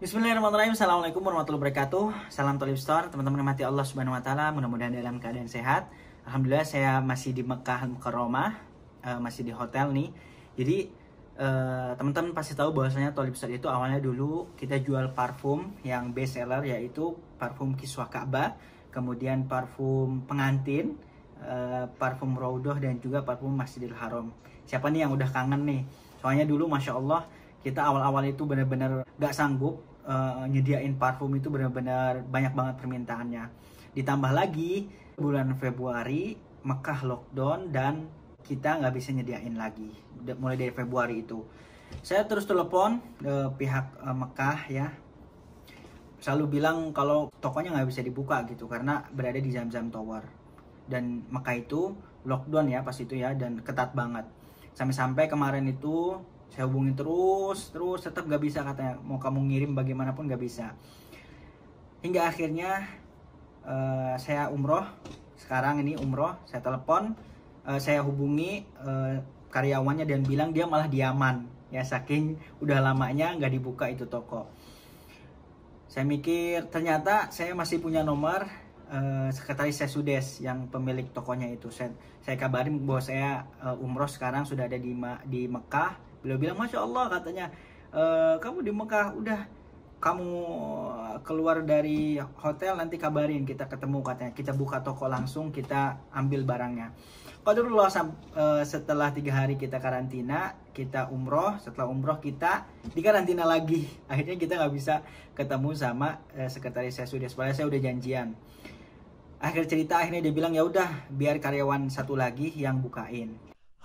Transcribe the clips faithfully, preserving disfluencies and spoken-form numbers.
Bismillahirrahmanirrahim. Assalamualaikum warahmatullahi wabarakatuh. Salam Tholib Store. Teman-teman mati Allah Subhanahu Wa Taala. Mudah-mudahan dalam keadaan sehat. Alhamdulillah saya masih di Mekah Mukarramah, uh, masih di hotel nih. Jadi uh, teman-teman pasti tahu bahwasanya Tholib Store itu awalnya dulu kita jual parfum yang best seller, yaitu parfum Kiswah Ka'bah, kemudian parfum pengantin, uh, parfum Raudhah, dan juga parfum Masjidil Haram. Siapa nih yang udah kangen nih? Soalnya dulu Masya Allah kita awal-awal itu benar-benar gak sanggup uh, nyediain parfum, itu benar-benar banyak banget permintaannya. Ditambah lagi bulan Februari Mekah lockdown dan kita nggak bisa nyediain lagi mulai dari Februari itu. Saya terus telepon uh, pihak uh, Mekah ya, selalu bilang kalau tokonya nggak bisa dibuka gitu karena berada di Zamzam Tower, dan Mekah itu lockdown ya pas itu ya, dan ketat banget. Sampai-sampai kemarin itu saya hubungin terus, terus tetap gak bisa katanya. Mau kamu ngirim bagaimanapun gak bisa. Hingga akhirnya uh, saya umroh. Sekarang ini umroh, saya telepon, uh, saya hubungi uh, karyawannya dan bilang dia malah di Yaman. Ya saking udah lamanya gak dibuka itu toko. Saya mikir ternyata saya masih punya nomor uh, sekretaris Sesudes yang pemilik tokonya itu. Saya, saya kabarin bahwa saya uh, umroh sekarang sudah ada di, di Mekah. Beliau bilang, Masya Allah katanya, e, kamu di Mekah, udah kamu keluar dari hotel nanti kabarin, kita ketemu katanya, kita buka toko langsung, kita ambil barangnya. Qadarullah e, setelah tiga hari kita karantina, kita umroh, setelah umroh kita dikarantina lagi. Akhirnya kita nggak bisa ketemu sama e, sekretaris saya sudah, padahal saya udah janjian. Akhir cerita akhirnya dia bilang ya udah biar karyawan satu lagi yang bukain.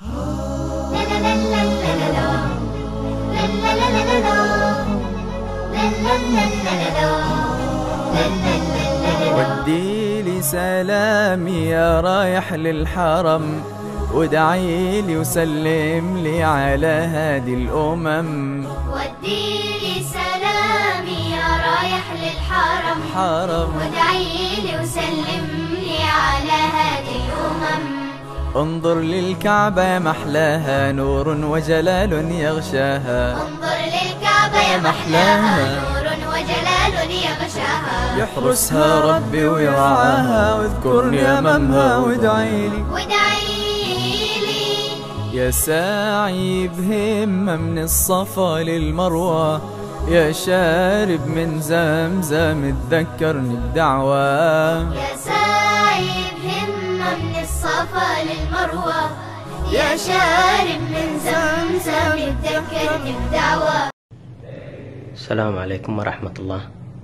ودي لي سلامي يا رايح للحرم، وادعي لي وسلم لي على هادي الأمم. ودي لي سلامي يا رايح للحرم، حرم وادعي لي وسلم لي على هادي الأمم. انظر للكعبة محلاها نور وجلال يغشاها، انظر للكعبة يا محلاها نور وجلال يغشاها. يحرسها ربي ويرعاها، واذكرني أمامها وادعي لي وادعي لي يا ساعي بهمة من الصفا للمروة، يا شارب من زمزم تذكرني بدعوة. يا ساعي بهمة من الصفا للمروة، يا شارب من زمزم تذكرني بدعوة. السلام عليكم ورحمة الله.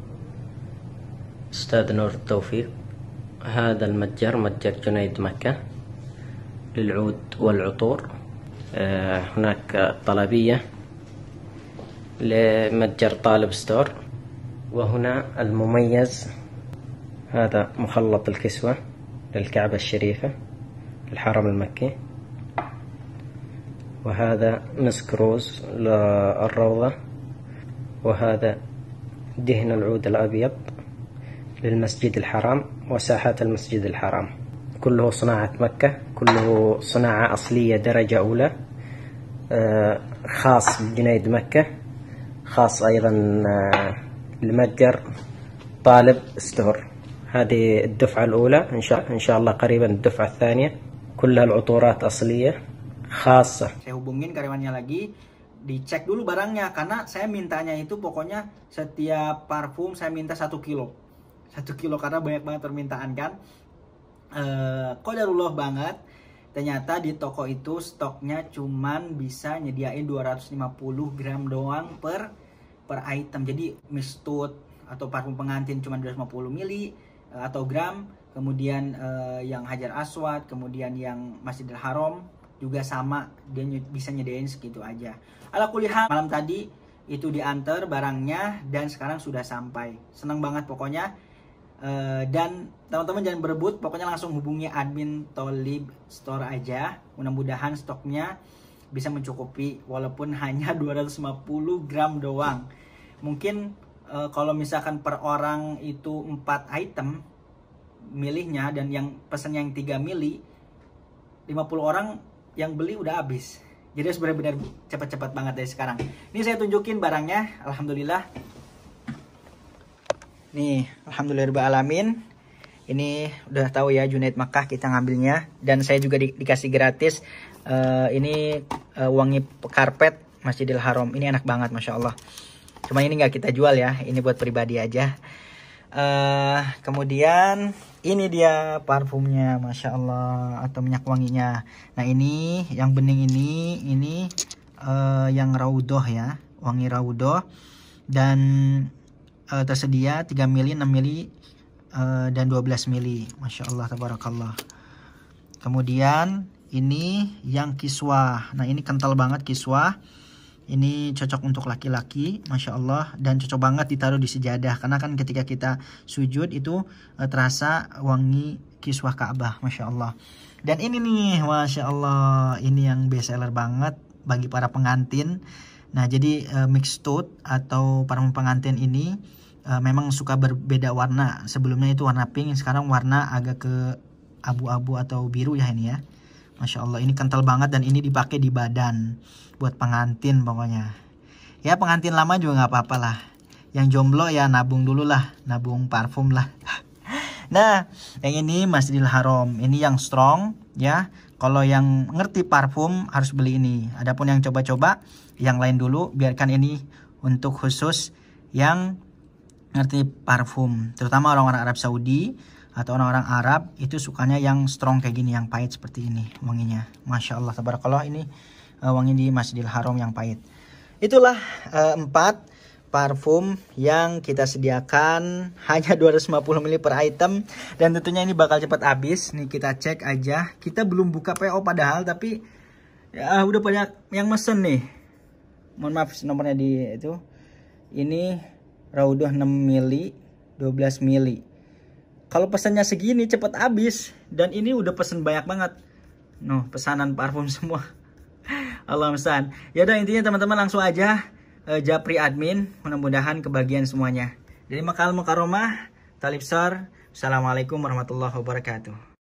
أستاذ نور التوفيق، هذا المتجر متجر جنيد مكة للعود والعطور. هناك طلبية لمتجر طالب ستور. وهنا المميز هذا مخلط الكسوة للكعبة الشريفة الحرم المكي، وهذا مسك روز للروضة، وهذا دهن العود الأبيض للمسجد الحرام وساحات المسجد الحرام. كله صناعة مكة، كله صناعة أصلية درجة أولى، خاص بجنيد مكة، خاص أيضا لمتجر طالب ستور. هذه الدفعة الأولى، إن شاء إن شاء الله قريبا الدفعة الثانية، كلها العطورات أصلية خاصة. Saya hubungin karyawannya lagi, dicek dulu barangnya karena saya mintanya itu pokoknya setiap parfum saya minta satu kilo, satu kilo karena banyak banget permintaan kan. Eh, qadarullah banget. Ternyata di toko itu stoknya cuman bisa nyediain dua ratus lima puluh gram doang per per item. Jadi mistut atau parfum pengantin cuma dua ratus lima puluh mili atau gram, kemudian uh, yang Hajar Aswad, kemudian yang Masjidil Haram juga sama, dia bisa nyediain segitu aja. Ala kulihal, malam tadi itu diantar barangnya dan sekarang sudah sampai. Seneng banget pokoknya. Uh, dan teman-teman jangan berebut, pokoknya langsung hubungi admin Tholib Store aja. Mudah-mudahan stoknya bisa mencukupi walaupun hanya dua ratus lima puluh gram doang. Mungkin uh, kalau misalkan per orang itu empat item milihnya, dan yang pesannya yang tiga mili, lima puluh orang yang beli udah habis. Jadi harus benar-benar cepat-cepat banget dari sekarang. Ini saya tunjukin barangnya, alhamdulillah. Nih, alhamdulillahirobbilalamin. Ini udah tahu ya Junaid Makkah kita ngambilnya, dan saya juga di, dikasih gratis uh, ini uh, wangi karpet Masjidil Haram. Ini enak banget, masya Allah. Cuma ini nggak kita jual ya, ini buat pribadi aja. Uh, kemudian ini dia parfumnya, masya Allah, atau minyak wanginya. Nah ini yang bening ini, ini uh, yang Raudhoh ya, wangi Raudhoh, dan uh, tersedia tiga mili, enam mili, uh, dan dua belas mili, masya Allah, tabarakallah. Kemudian ini yang kiswah. Nah ini kental banget kiswah. Ini cocok untuk laki-laki, masya Allah, dan cocok banget ditaruh di sejadah, karena kan ketika kita sujud itu uh, terasa wangi kiswah Ka'bah, masya Allah. Dan ini nih, masya Allah, ini yang best seller banget bagi para pengantin. Nah jadi uh, mixed tone atau parfum pengantin ini uh, memang suka berbeda warna. Sebelumnya itu warna pink, sekarang warna agak ke abu-abu atau biru ya ini ya. Masya Allah, ini kental banget dan ini dipakai di badan buat pengantin pokoknya. Ya pengantin lama juga nggak apa-apa lah. Yang jomblo ya nabung dulu lah, nabung parfum lah. Nah, yang ini Masjidil Haram, ini yang strong ya. Kalau yang ngerti parfum harus beli ini. Adapun yang coba-coba, yang lain dulu. Biarkan ini untuk khusus yang ngerti parfum, terutama orang-orang Arab Saudi atau orang-orang Arab itu sukanya yang strong kayak gini, yang pahit seperti ini wanginya. Masya Allah, tabarakallah, ini uh, wangi di Masjidil Haram yang pahit. Itulah uh, empat parfum yang kita sediakan, hanya dua ratus lima puluh mili per item, dan tentunya ini bakal cepat habis. Nih kita cek aja, kita belum buka P O padahal, tapi ya udah banyak yang mesen nih. Mohon maaf nomornya di itu. Ini Raudhoh enam mili, dua belas mili. Kalau pesannya segini cepet habis, dan ini udah pesen banyak banget. Noh, pesanan parfum semua. Allah musta'an. Ya udah, intinya teman-teman langsung aja uh, japri admin, mudah-mudahan kebagian semuanya. Dari Makkah Al Mukarramah, Talibsar. Assalamualaikum warahmatullahi wabarakatuh.